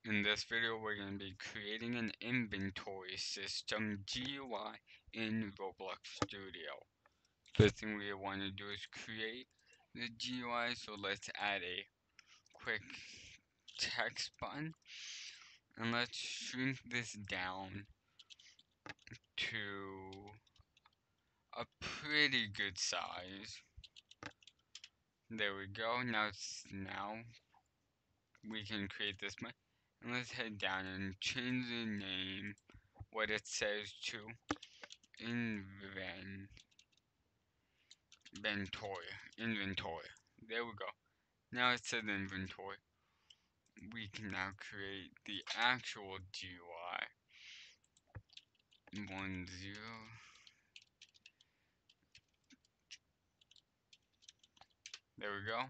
In this video, we're going to be creating an inventory system GUI in Roblox Studio. First thing we want to do is create the GUI, so let's add a quick text button, and let's shrink this down to a pretty good size. There we go. Now we can create this button, and let's head down and change the name, what it says, to inventory. There we go. Now it says inventory. We can now create the actual GUI. 10. There we go.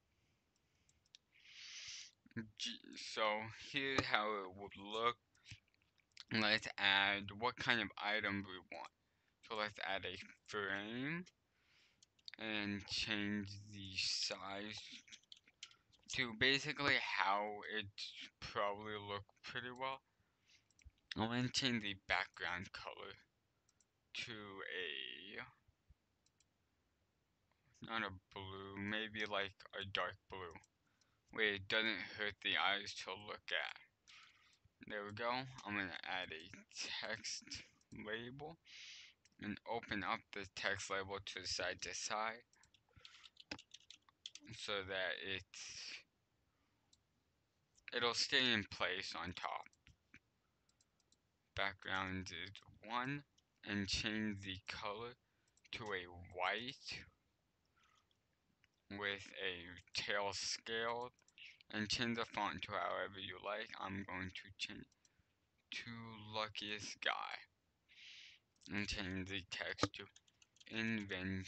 So here's how it would look. Let's add what kind of item we want. So let's add a frame and change the size to basically how it probably look pretty well. I'm going to change the background color to not a blue, maybe like a dark blue, where it doesn't hurt the eyes to look at. There we go. I'm going to add a text label and open up the text label to side so that it'll stay in place on top. Background is 1, and change the color to a white with a tail scaled, and change the font to however you like. I'm going to change to Luckiest Guy and change the text to inventory.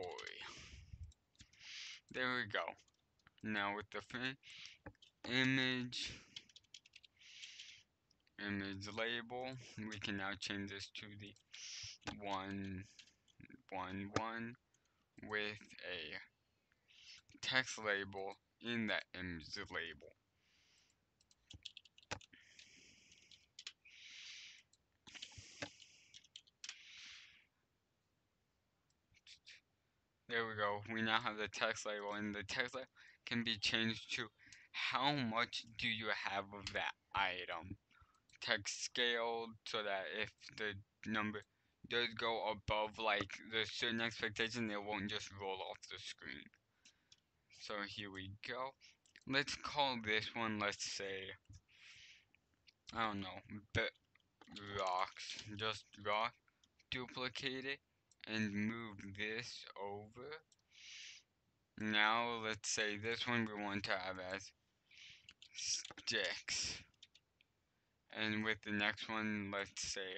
There we go. Now with the frame, image label, we can now change this to the 111 with a text label in that image label. There we go. We now have the text label, and the text label can be changed to how much do you have of that item. Text scaled so that if the number does go above like the certain expectation, it won't just roll off the screen. So here we go. Let's call this one, let's say, I don't know, rocks. Just rock. Duplicate it and move this over. Now let's say this one we want to have as sticks. And with the next one, let's say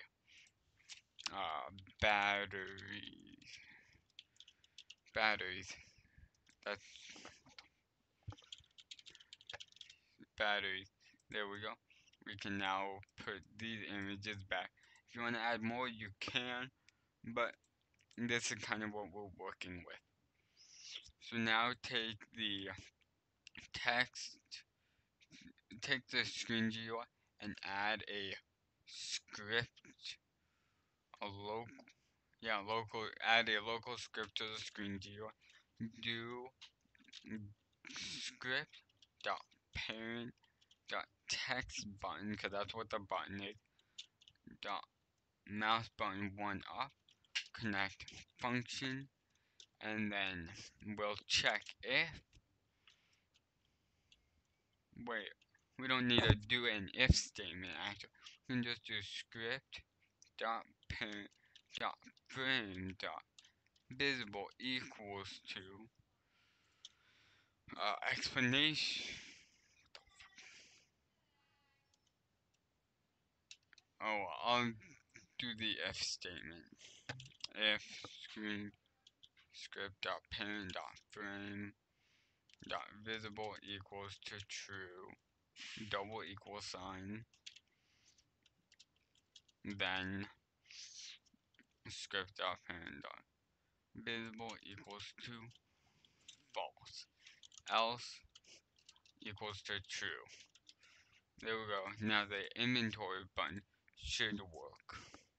batteries. Batteries. That's batteries. There we go. We can now put these images back. If you want to add more, you can, but this is kind of what we're working with. So now take the text, take the screen GUI and add a script, add a local script to the screen GUI. Do script dot parent dot text button, because that's what the button is, dot mouse button 1 up, connect function, and then we'll check if, wait, we don't need to do an if statement actually. We can just do script dot parent dot frame dot visible equals to explanation. Oh, I'll do the if statement. If screen script dot parent dot frame dot visible equals to true, double equal sign, then script dot parent dot visible equals to false, else equals to true. There we go. Now the inventory button should work.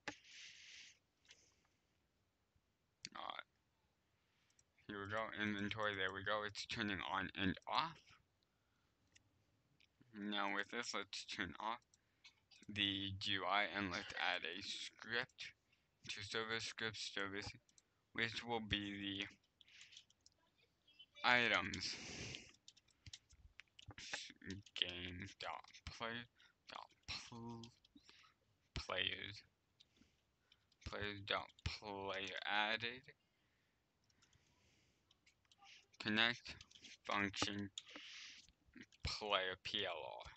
Alright, here we go. Inventory, there we go. It's turning on and off. Now with this, let's turn off the GUI and let's add a script to service, which will be the items game.play.players players.player added connect function player PLR.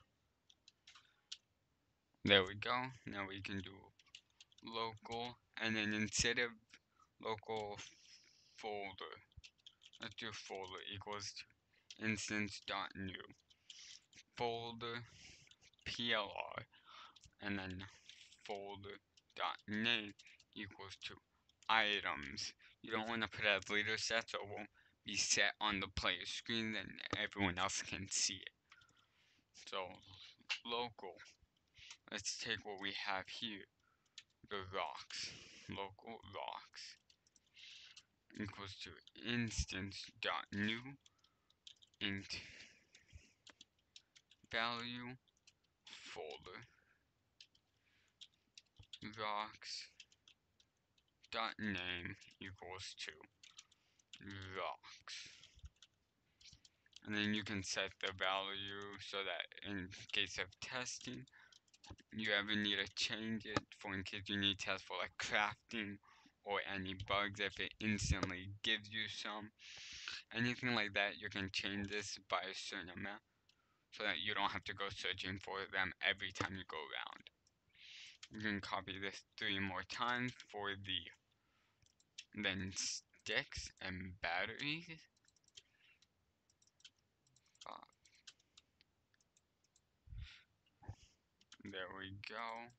There we go. Now we can do local, and then instead of local folder, let's do folder equals to instance.new folder PLR, and then folder.name equals to items. You don't want to put it as leader set, so it won't be set on the player screen, then everyone else can see it. So local, let's take what we have here, the rocks, local rocks equals to instance.new int value folder rocks dot name equals to rocks, and then you can set the value so that in case of testing you ever need to change it, for in case you need tests for like crafting or any bugs, if it instantly gives you some, anything like that, you can change this by a certain amount so that you don't have to go searching for them every time you go around. You can copy this 3 more times for the then sticks and batteries. There we go.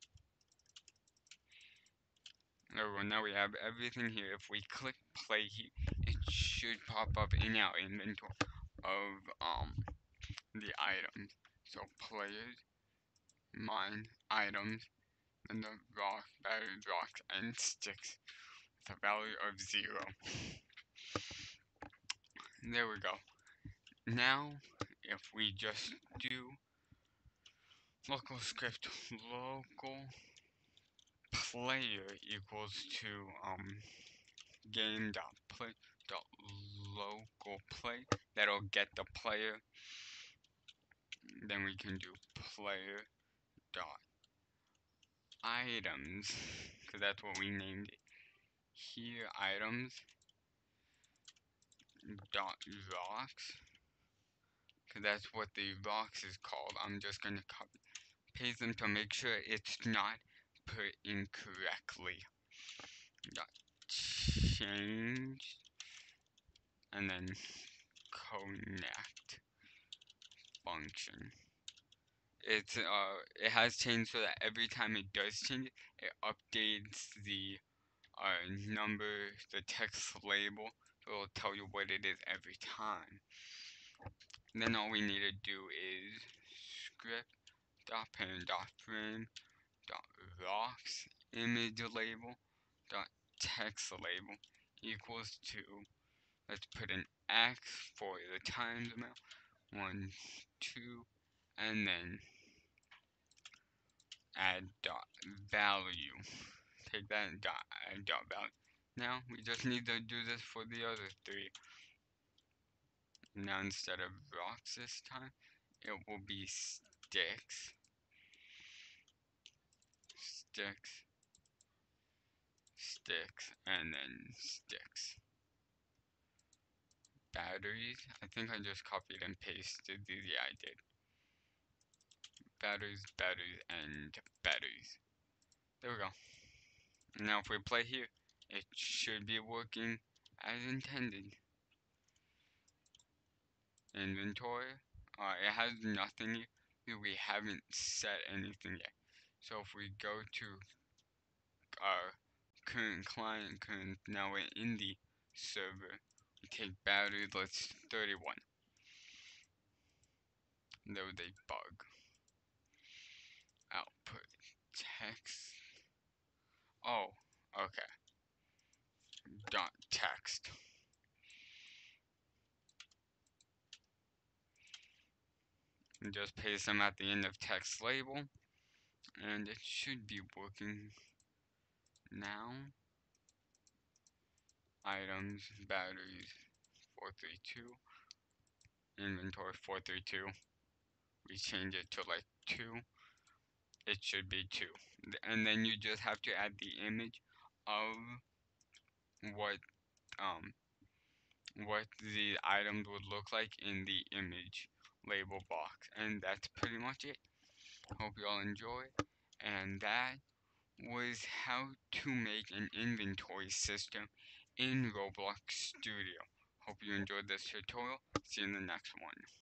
Now we have everything here. If we click play here, it should pop up in our inventory of the items. So players, mine, items, and the rock, battery, rocks, and sticks with a value of 0. There we go. Now, if we just do local script local player equals to game.play.local play, that'll get the player. Then we can do player dot items, because that's what we named it here, items dot rocks, because that's what the rocks is called. I'm just going to copy paste them to make sure it's not put incorrectly. Dot change, and then connect function. It has changed so that every time it does change, it updates the number, the text label, so it'll tell you what it is every time. And then all we need to do is script.parent.frame rocks image label text label equals to, let's put an X for the times amount, 1, 2, and then add dot value. Take that and add dot value. Now we just need to do this for the other 3. Now instead of rocks this time, it will be sticks, and then sticks. Batteries, I think I just copied and pasted yeah, I did. Batteries, and batteries. There we go. Now if we play here, it should be working as intended. Inventory, it has nothing here. We haven't set anything yet. So if we go to our current client, now we're in the server. We take battery, let's 31. There was a bug. Next. Oh, okay. Dot text. And just paste them at the end of text label. And it should be working now. Items, batteries, 432. Inventory 432. We change it to like 2. It should be 2. And then you just have to add the image of what um what the items would look like in the image label box. And that's pretty much it. Hope you all enjoy. And that was how to make an inventory system in Roblox Studio. Hope you enjoyed this tutorial. See you in the next one.